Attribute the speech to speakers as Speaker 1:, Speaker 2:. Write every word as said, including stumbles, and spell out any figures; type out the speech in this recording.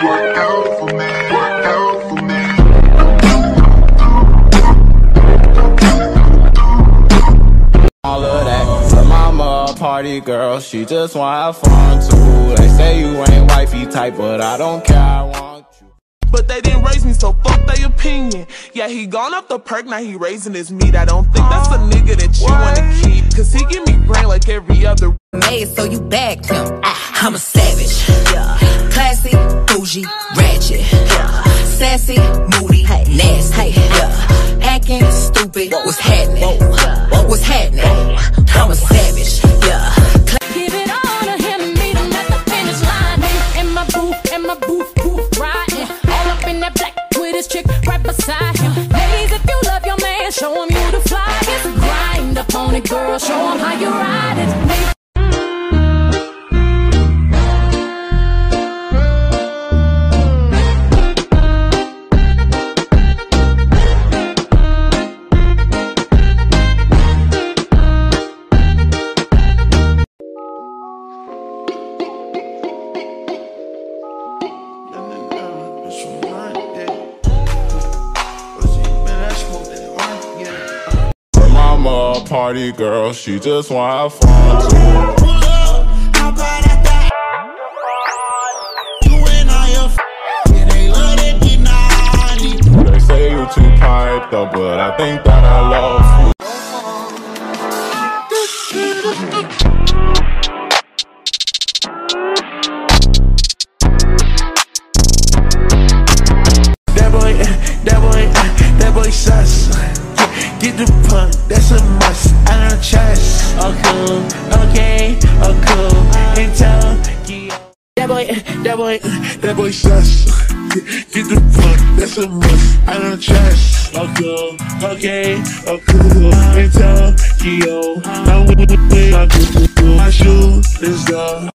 Speaker 1: Work out for me, work out for me.
Speaker 2: All of that, her mama a party girl, she just wanna have fun too. They say you ain't wifey type, but I don't care, I want you.
Speaker 3: But they didn't raise me, so fuck their opinion. Yeah, he gone off the perk, now he raising his meat. I don't think that's a nigga that you wanna keep, cause he give me brain like every other.
Speaker 4: Made so you bagged him. I'm a savage, yeah. Classy, bougie, ratchet, yeah. Sassy, moody, nasty, yeah. Acting stupid, what's happening? What's happening? I'm a savage, yeah.
Speaker 5: Give it all to him and meet him at the finish line. In my booth, in my booth, booth riding. All up in that black with his chick right beside him. Ladies, if you love your man, show him you the flyest. Grind up on it, girl, show him how you ride it.
Speaker 2: Mama a party girl, she just wanna have fun too. They say you too piped up, but I think that I love you.
Speaker 6: That boy, that boy, that boy sus. Get the punk, that's a must. I don't trust. Oh cool, okay, oh cool. And tell that boy, that boy, that boy sus. Get the punk, that's a must. I don't trust. Oh cool, okay, oh cool. And tell Keo, I'm with my shoe is the.